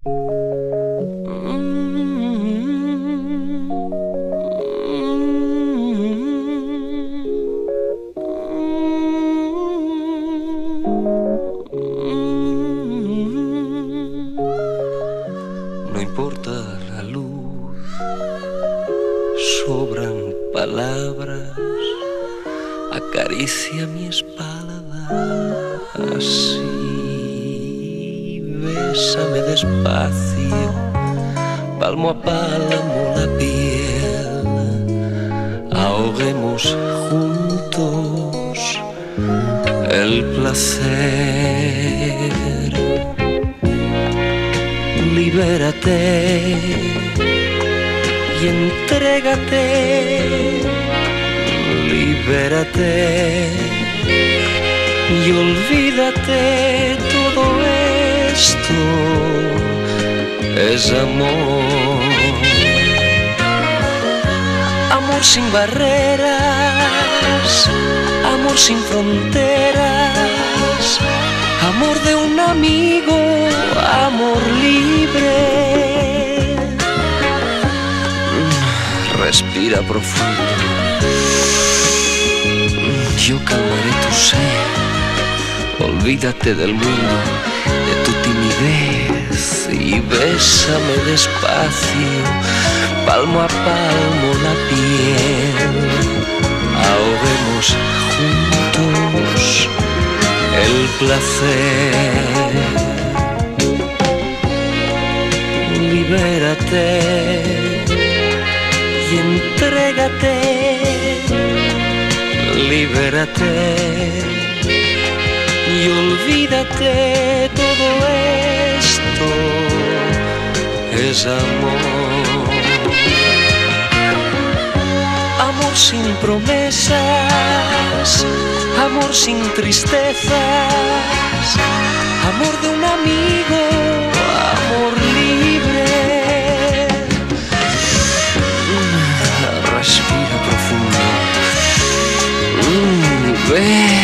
No importa la luz, sobran palabras, acaricia mi espalda así, bésame despacio, palmo a palmo la piel, ahoguemos juntos el placer. Libérate y entrégate, libérate y olvídate, todo esto es amor. Amor sin barreras, amor sin fronteras, amor de un amigo, amor libre. Respira profundo, yo calmaré tu sed. Olvídate del mundo, de tu timidez y bésame despacio, palmo a palmo la piel. Ahoguemos juntos el placer. Libérate y entrégate, libérate y olvídate, todo esto es amor. Amor sin promesas, amor sin tristezas, amor de un amigo, amor libre. Respira profundo, ven.